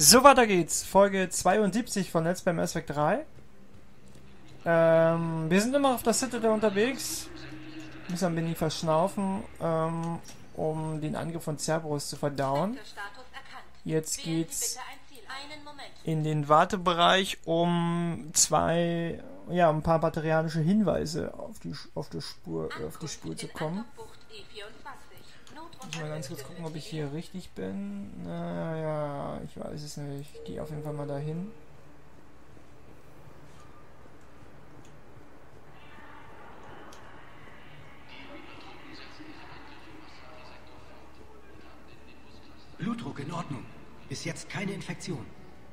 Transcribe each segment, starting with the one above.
So, weiter geht's. Folge 72 von Let's Play Mass Effect 3. Wir sind immer auf der Citadel unterwegs. Müssen ein wenig verschnaufen, um den Angriff von Cerberus zu verdauen. Jetzt geht's in den Wartebereich, um ein paar materialische Hinweise auf die Spur zu kommen. Ich muss mal ganz kurz gucken, ob ich hier richtig bin. Naja, ich weiß es nicht. Ich gehe auf jeden Fall mal dahin. Blutdruck in Ordnung. Bis jetzt keine Infektion.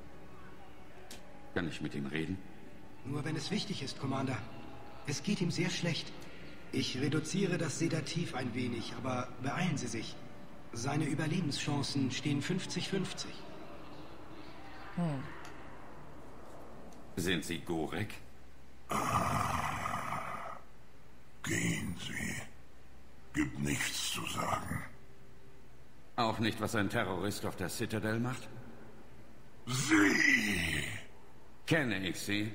Kann ich mit ihm reden? Nur wenn es wichtig ist, Commander. Es geht ihm sehr schlecht. Ich reduziere das Sedativ ein wenig, aber beeilen Sie sich. Seine Überlebenschancen stehen 50-50. Sind Sie Gorek? Gehen Sie. Gibt nichts zu sagen. Auch nicht, was ein Terrorist auf der Citadel macht? Sie! Kenne ich Sie?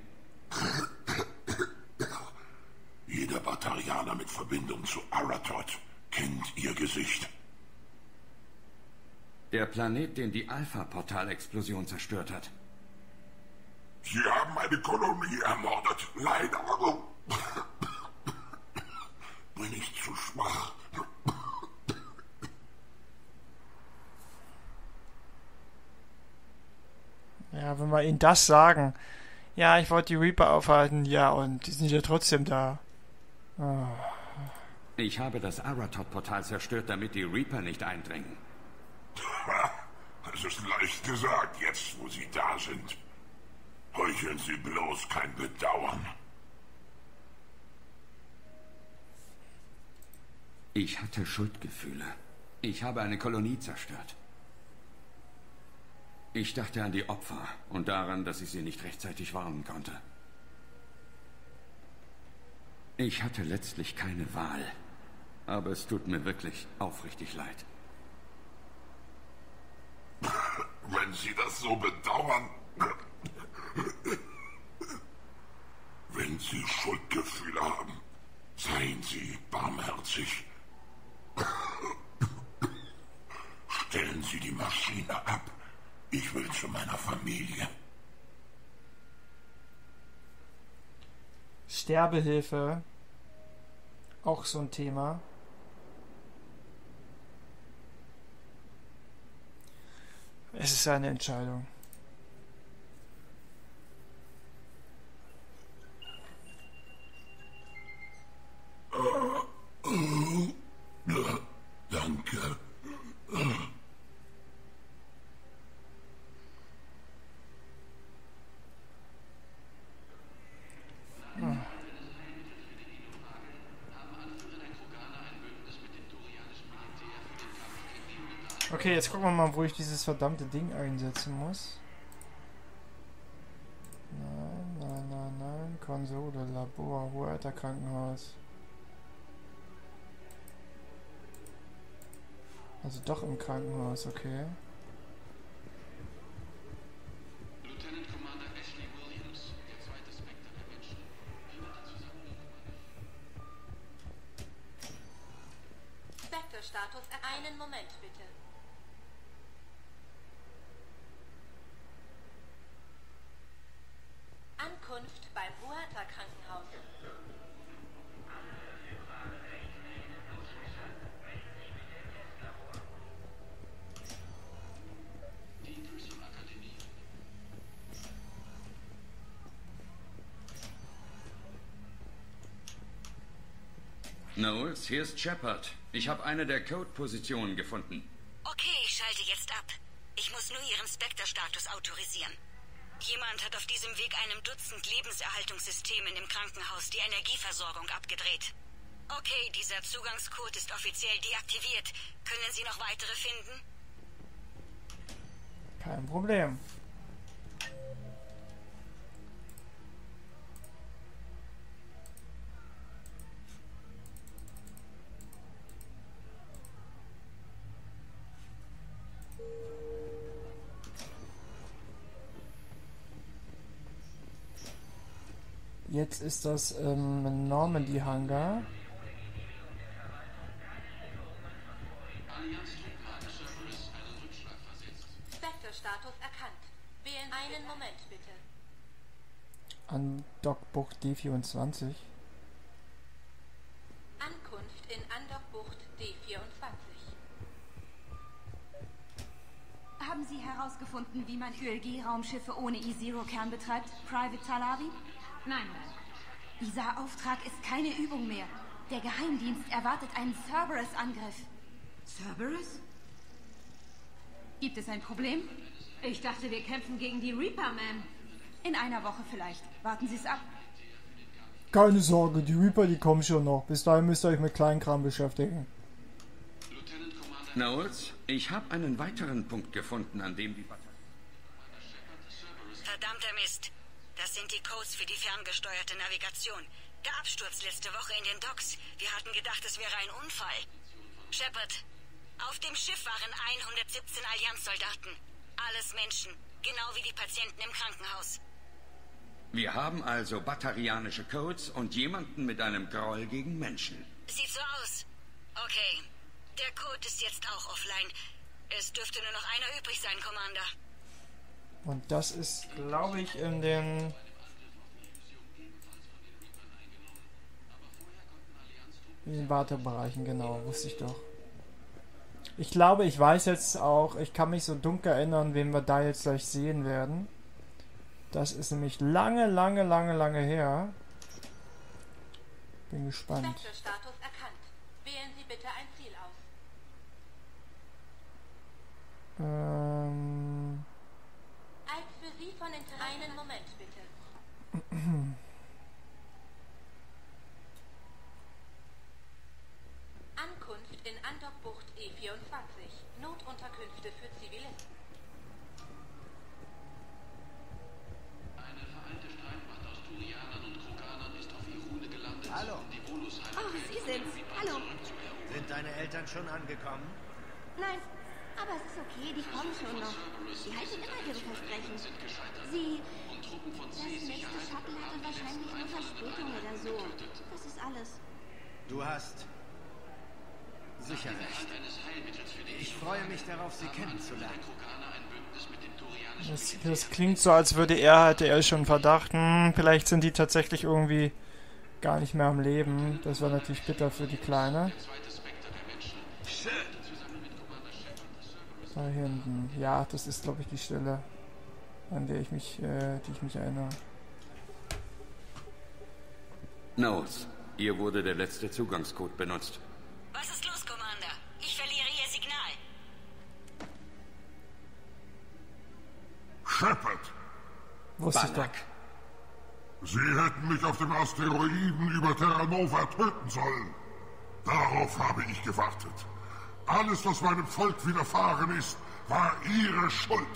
Jeder Batarianer mit Verbindung zu Aratot kennt Ihr Gesicht. Der Planet, den die Alpha-Portal-Explosion zerstört hat. Sie haben eine Kolonie ermordet. Leider bin ich zu schwach. Ja, wenn wir ihnen das sagen. Ja, ich wollte die Reaper aufhalten. Ja, und die sind ja trotzdem da. Oh. Ich habe das Aratot-Portal zerstört, damit die Reaper nicht eindringen. Es ist leicht gesagt, jetzt wo Sie da sind. Heucheln Sie bloß kein Bedauern. Ich hatte Schuldgefühle. Ich habe eine Kolonie zerstört. Ich dachte an die Opfer und daran, dass ich sie nicht rechtzeitig warnen konnte. Ich hatte letztlich keine Wahl. Aber es tut mir wirklich aufrichtig leid. Wenn Sie das so bedauern... Wenn Sie Schuldgefühle haben, seien Sie barmherzig. Stellen Sie die Maschine ab. Ich will zu meiner Familie. Sterbehilfe. Auch so ein Thema. Es ist eine Entscheidung. Danke. Okay, jetzt gucken wir mal, wo ich dieses verdammte Ding einsetzen muss. Nein. Konsole, Labor, Huerta Krankenhaus. Also doch im Krankenhaus, okay. Lieutenant Commander Ashley Williams, der zweite Spectre der Menschen. Wie wird er zusammengearbeitet? Spectre-Status. Einen Moment, bitte. Ankunft beim Huerta Krankenhaus. Die Impulsor-Akademie. Knowles, hier ist Shepard. Ich habe eine der Code-Positionen gefunden. Okay, ich schalte jetzt ab. Ich muss nur Ihren Spectre-Status autorisieren. Jemand hat auf diesem Weg einem Dutzend Lebenserhaltungssysteme im Krankenhaus die Energieversorgung abgedreht. Okay, dieser Zugangscode ist offiziell deaktiviert. Können Sie noch weitere finden? Kein Problem. Jetzt ist das Normandy-Hangar. Spectre-Status erkannt. Wählen einen Moment bitte. Andockbucht D24. Ankunft in Andockbucht D24. Haben Sie herausgefunden, wie man ÖLG-Raumschiffe ohne E-Zero-Kern betreibt, Private Talavi? Nein. Dieser Auftrag ist keine Übung mehr. Der Geheimdienst erwartet einen Cerberus-Angriff. Cerberus? Gibt es ein Problem? Ich dachte, wir kämpfen gegen die Reaper, Ma'am. In einer Woche vielleicht. Warten Sie es ab. Keine Sorge, die Reaper, die kommen schon noch. Bis dahin müsst ihr euch mit Kleinkram beschäftigen. Knowles, ich habe einen weiteren Punkt gefunden, an dem die Batterie... Verdammter Mist. Das sind die Codes für die ferngesteuerte Navigation. Der Absturz letzte Woche in den Docks. Wir hatten gedacht, es wäre ein Unfall. Shepard, auf dem Schiff waren 117 Allianzsoldaten. Alles Menschen, genau wie die Patienten im Krankenhaus. Wir haben also batterianische Codes und jemanden mit einem Groll gegen Menschen. Sieht so aus. Okay. Der Code ist jetzt auch offline. Es dürfte nur noch einer übrig sein, Commander. Und das ist, glaube ich, in den... Wartebereichen, genau, wusste ich doch. Ich glaube, ich weiß jetzt auch, ich kann mich so dunkel erinnern, wen wir da jetzt gleich sehen werden. Das ist nämlich lange her. Bin gespannt. Spectre-Status erkannt. Wählen Sie bitte ein Ziel aus. Als für Sie von Interesse... Einen Moment bitte. Ankunft in Andockbucht E24. Notunterkünfte für Zivilisten. Eine vereinte Streitmacht aus Turianern und Kroganern ist auf Irune gelandet, Hallo. um die Volusheime Oh, Sie sind's. Hallo. zurückzuerobern. Sind deine Eltern schon angekommen? Nein, aber es ist okay, die kommen schon noch. Die halten immer ihre Versprechen. Sie... Das nächste Shuttle hatte wahrscheinlich eine Verspätung oder so. Das ist alles. Du hast sicher recht. Ich freue mich darauf, sie kennenzulernen. Das klingt so, als hätte er schon Verdacht. Vielleicht sind die tatsächlich irgendwie gar nicht mehr am Leben. Das war natürlich bitter für die Kleine. Da hinten. Ja, das ist, glaube ich, die Stelle, an der ich mich erinnere. Knowles, hier wurde der letzte Zugangscode benutzt. Was ist los, Commander? Ich verliere Ihr Signal. Shepard, Wusste ich doch. Sie hätten mich auf dem Asteroiden über Terra Nova töten sollen. Darauf habe ich gewartet. Alles, was meinem Volk widerfahren ist, war Ihre Schuld.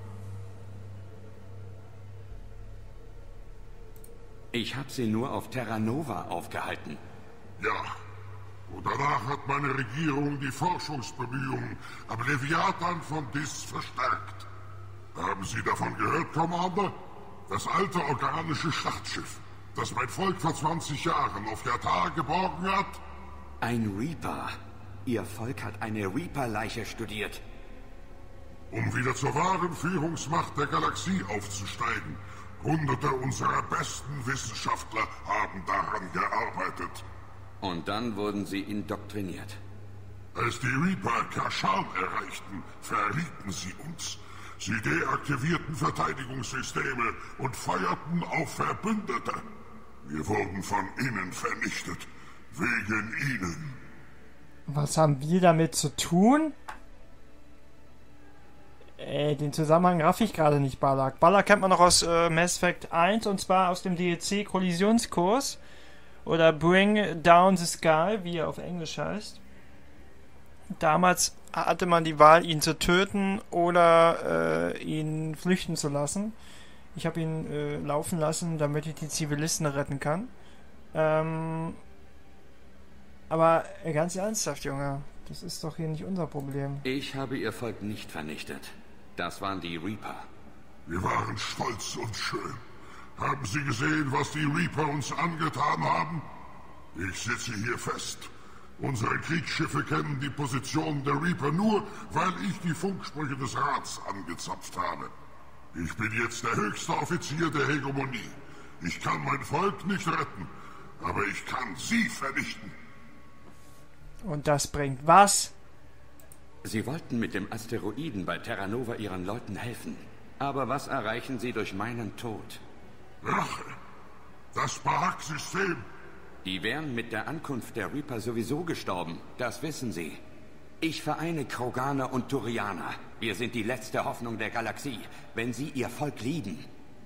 Ich habe sie nur auf Terra Nova aufgehalten. Ja, und danach hat meine Regierung die Forschungsbemühungen am Leviathan von Dis verstärkt. Haben Sie davon gehört, Commander? Das alte organische Schlachtschiff, das mein Volk vor 20 Jahren auf Yatar geborgen hat? Ein Reaper. Ihr Volk hat eine Reaper-Leiche studiert. Um wieder zur wahren Führungsmacht der Galaxie aufzusteigen. Hunderte unserer besten Wissenschaftler haben daran gearbeitet. Und dann wurden sie indoktriniert. Als die Reaper Kashan erreichten, verrieten sie uns. Sie deaktivierten Verteidigungssysteme und feuerten auf Verbündete. Wir wurden von innen vernichtet. Wegen ihnen. Was haben wir damit zu tun? Den Zusammenhang raff ich gerade nicht, Balak. Balak kennt man noch aus Mass Effect 1, und zwar aus dem DLC Kollisionskurs. Oder Bring Down the Sky, wie er auf Englisch heißt. Damals hatte man die Wahl, ihn zu töten oder ihn flüchten zu lassen. Ich habe ihn laufen lassen, damit ich die Zivilisten retten kann. Aber ganz ernsthaft, Junge, das ist doch hier nicht unser Problem. Ich habe ihr Volk nicht vernichtet. Das waren die Reaper. Wir waren stolz und schön, Haben Sie gesehen, was die Reaper uns angetan haben? Ich sitze hier fest. Unsere Kriegsschiffe kennen die Position der Reaper nur, weil ich die Funksprüche des Rats angezapft habe. Ich bin jetzt der höchste Offizier der Hegemonie. Ich kann mein Volk nicht retten, aber ich kann Sie vernichten. Und das bringt was? Sie wollten mit dem Asteroiden bei Terra Nova Ihren Leuten helfen. Aber was erreichen Sie durch meinen Tod? Rache. Das Barak-System. Die wären mit der Ankunft der Reaper sowieso gestorben. Das wissen Sie. Ich vereine Kroganer und Turianer. Wir sind die letzte Hoffnung der Galaxie. Wenn Sie Ihr Volk lieben.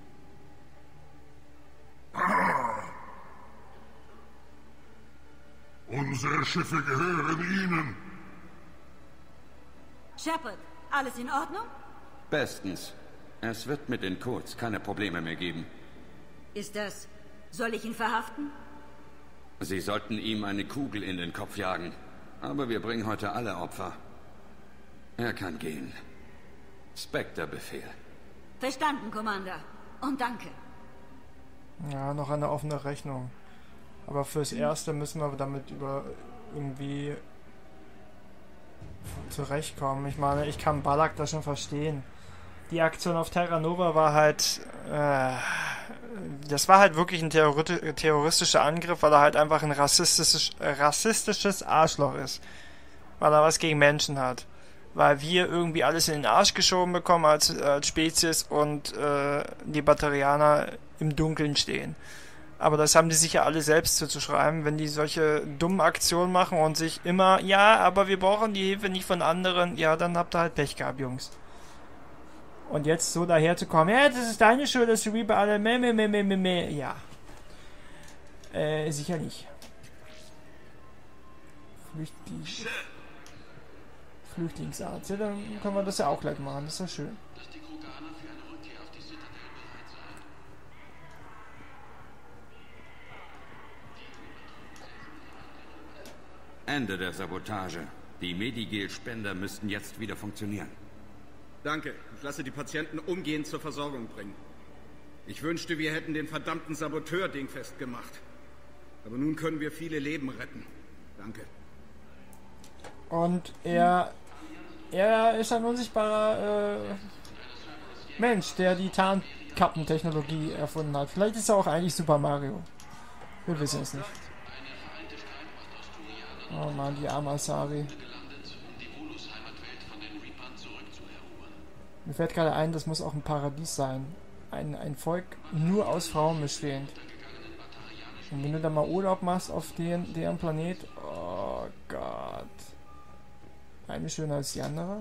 Unsere Schiffe gehören Ihnen. Shepard, alles in Ordnung? Bestens. Es wird mit den Codes keine Probleme mehr geben. Ist das... Soll ich ihn verhaften? Sie sollten ihm eine Kugel in den Kopf jagen. Aber wir bringen heute alle Opfer. Er kann gehen. Spectre-Befehl. Verstanden, Commander. Und danke. Ja, noch eine offene Rechnung. Aber fürs Erste müssen wir damit irgendwie zurechtkommen. Ich meine, ich kann Balak da schon verstehen. Die Aktion auf Terra Nova war halt... das war halt wirklich ein terroristischer Angriff, weil er halt einfach ein rassistisches Arschloch ist. Weil er was gegen Menschen hat. Weil wir irgendwie alles in den Arsch geschoben bekommen als Spezies und die Batarianer im Dunkeln stehen. Aber das haben die sich ja alle selbst zuzuschreiben, wenn die solche dummen Aktionen machen und sich immer, ja, aber wir brauchen die Hilfe nicht von anderen, ja, dann habt ihr halt Pech gehabt, Jungs. Und jetzt so daherzukommen, ja, das ist deine Schuld, dass die Reaper alle ja. Sicher nicht. Flüchtlingsarzt, ja, dann können wir das ja auch gleich machen, das ist ja schön. Dass die Kroganer für eine Rückkehr auf die Citadel bereit seien. Ende der Sabotage. Die Medigel-Spender müssten jetzt wieder funktionieren. Danke. Ich lasse die Patienten umgehend zur Versorgung bringen. Ich wünschte, wir hätten den verdammten Saboteur dingfest gemacht. Aber nun können wir viele Leben retten. Danke. Und er ist ein unsichtbarer Mensch, der die Tarnkappentechnologie erfunden hat. Vielleicht ist er auch eigentlich Super Mario. Wir wissen es nicht. Oh Mann, die arme Asari. Mir fällt gerade ein, das muss auch ein Paradies sein. Ein Volk nur aus Frauen bestehend. Und wenn du da mal Urlaub machst auf deren Planet, oh Gott. Eine schöner als die andere.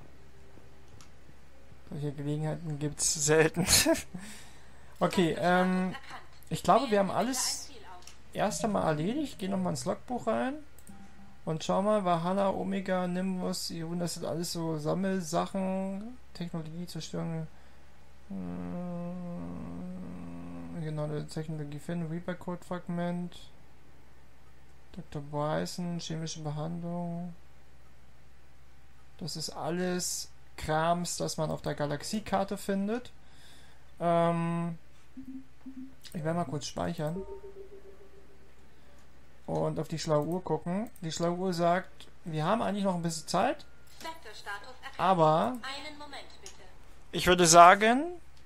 Solche Gelegenheiten gibt's selten. Okay, ich glaube, wir haben alles erst einmal erledigt. Geh nochmal ins Logbuch rein. Und schau mal, Valhalla, Omega, Nimbus, das sind alles so Sammelsachen. Technologie, Zerstörung. Genau, eine Technologie finden. Reaper Code Fragment. Dr. Bryson, chemische Behandlung. Das ist alles Krams, das man auf der Galaxiekarte findet. Ich werde mal kurz speichern. Und auf die schlaue Uhr gucken. Die schlaue Uhr sagt, wir haben eigentlich noch ein bisschen Zeit. Aber ich würde sagen,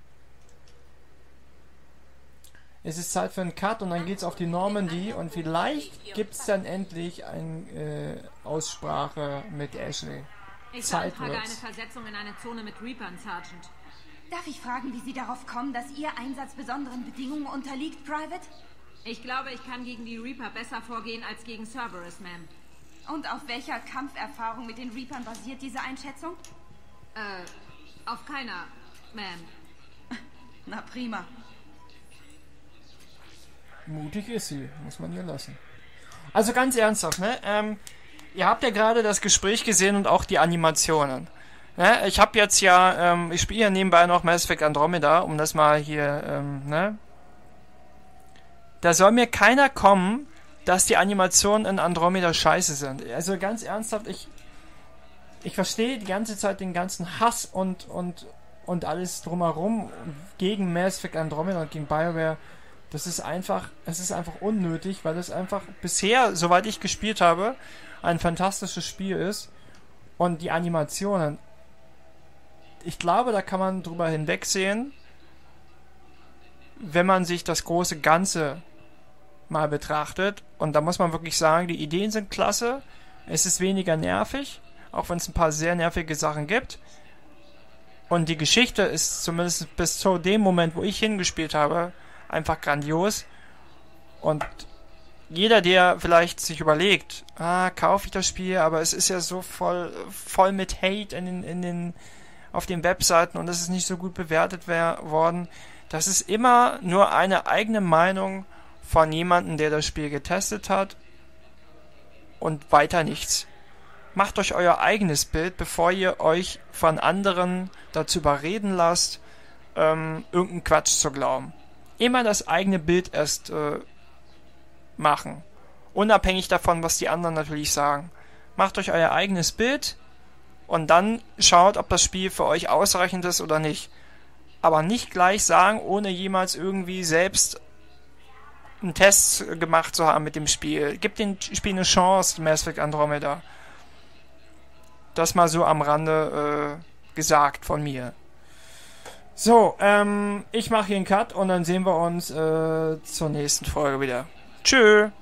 es ist Zeit für einen Cut und dann geht's auf die Normandy und vielleicht gibt es dann endlich eine Aussprache mit Ashley. Ich beantrage eine Versetzung in eine Zone mit Reapern, Sergeant. Darf ich fragen, wie Sie darauf kommen, dass Ihr Einsatz besonderen Bedingungen unterliegt, Private? Ich glaube, ich kann gegen die Reaper besser vorgehen als gegen Cerberus, Ma'am. Und auf welcher Kampferfahrung mit den Reapern basiert diese Einschätzung? Auf keiner, Ma'am. Na prima. Mutig ist sie, muss man ihr lassen. Also ganz ernsthaft, ne? Ihr habt ja gerade das Gespräch gesehen und auch die Animationen. Ne? Ich habe jetzt ja, ich spiele ja nebenbei noch Mass Effect Andromeda, um das mal hier, ne? Da soll mir keiner kommen, dass die Animationen in Andromeda scheiße sind. Also ganz ernsthaft, ich verstehe die ganze Zeit den ganzen Hass und und alles drumherum gegen Mass Effect Andromeda und gegen BioWare, es ist einfach unnötig, weil es einfach bisher, soweit ich gespielt habe, ein fantastisches Spiel ist. Und die Animationen, ich glaube, da kann man drüber hinwegsehen, wenn man sich das große Ganze mal betrachtet. Und da muss man wirklich sagen, die Ideen sind klasse, es ist weniger nervig, auch wenn es ein paar sehr nervige Sachen gibt. Und die Geschichte ist zumindest bis zu dem Moment, wo ich hingespielt habe, einfach grandios. Und jeder, der vielleicht sich überlegt, kaufe ich das Spiel, aber es ist ja so voll mit Hate auf den Webseiten und es ist nicht so gut bewertet worden. Das ist immer nur eine eigene Meinung von jemandem, der das Spiel getestet hat und weiter nichts. Macht euch euer eigenes Bild, bevor ihr euch von anderen dazu überreden lasst, irgendeinen Quatsch zu glauben. Immer das eigene Bild erst machen. Unabhängig davon, was die anderen natürlich sagen. Macht euch euer eigenes Bild und dann schaut, ob das Spiel für euch ausreichend ist oder nicht. Aber nicht gleich sagen, ohne jemals irgendwie selbst einen Test gemacht zu haben mit dem Spiel. Gebt dem Spiel eine Chance, Mass Effect Andromeda. Das mal so am Rande gesagt von mir. So, ich mache hier einen Cut und dann sehen wir uns zur nächsten Folge wieder. Tschö!